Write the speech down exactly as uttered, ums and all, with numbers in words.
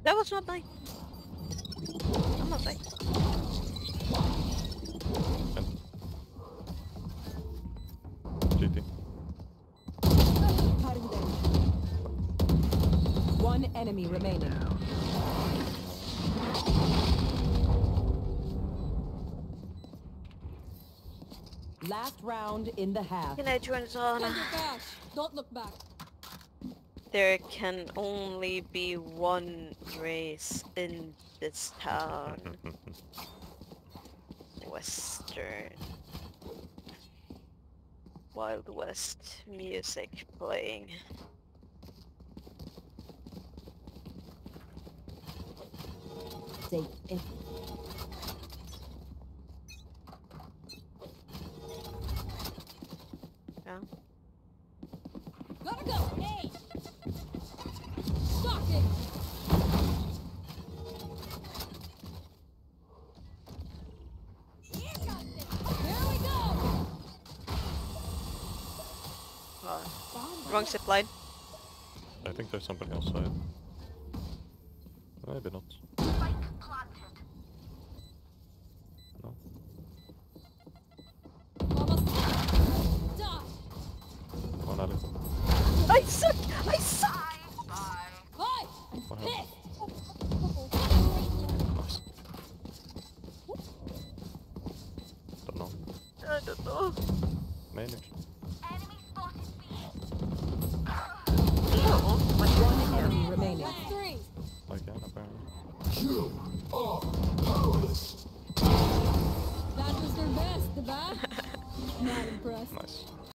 That was not mine. I'm not right. G T. One enemy remaining. Last round in the half. Can I join Zona? Don't look back. There can only be one race in this town. Western. Wild West music playing. Safe. If Yeah. Gotta go. Hey. Stop it. Here comes it. Here we go. Uh, wrong zip line. I think there's somebody outside. Maybe not. No. Almost. Die. One alley. I suck! I suck! Bye. What Pissed. happened? Nice. Don't know. I don't know. Maybe. one enemy remaining. That's three. Again, apparently. You are powerless. That was their best, the bad. Not impressed. Nice.